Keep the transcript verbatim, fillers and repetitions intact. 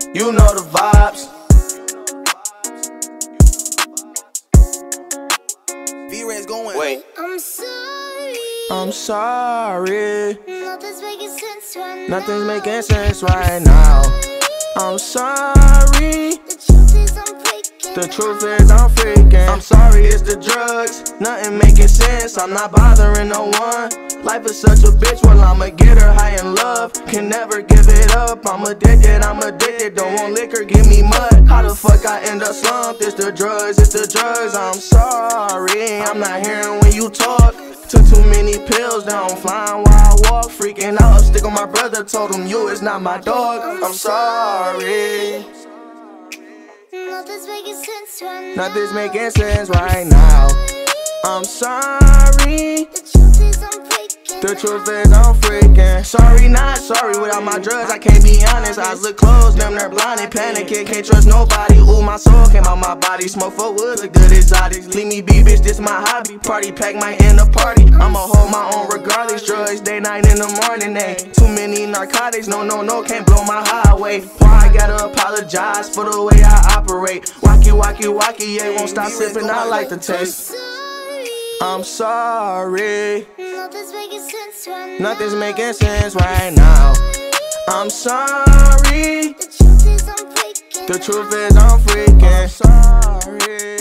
You know the vibes. V-Ray's going. Wait. I'm sorry. I'm sorry. Nothing's making sense right now. Nothing's making sense right now. I'm sorry. The truth is I'm freaking The truth is I'm freaking. I'm sorry, it's the drugs. Nothing making sense. I'm not bothering no one. Life is such a bitch, well I'ma get her high in love. Can never give it up, I'm addicted, I'm addicted. Don't want liquor, give me mud. How the fuck I end up slumped? It's the drugs, it's the drugs. I'm sorry, I'm not hearing when you talk. Took too many pills, now I'm flying while I walk. Freaking out, stick on my brother, told him you is not my dog. I'm sorry. Nothing's making sense right now. Nothing's making sense right now. I'm sorry. The truth is I'm freaking The truth is I'm freaking. Sorry, not sorry. Without my drugs, I can't be honest. Eyes look closed, them they're blinded. Panicking, can't trust nobody. Ooh, my soul came out my body. Smoke for woods, look good exotics. Leave me be, bitch, this my hobby. Party pack might end a party. I'ma hold my own regardless. Drugs, day, night, in the morning, eh. Too many narcotics, no, no, no, can't blow my highway. Why I gotta apologize for the way I operate? Wacky, wacky, wacky, yeah, won't stop sipping, I like the taste. I'm sorry. Nothing's making sense right now. Nothing's making sense right now. I'm sorry. The truth is I'm freaking The truth is I'm freaking. I'm sorry.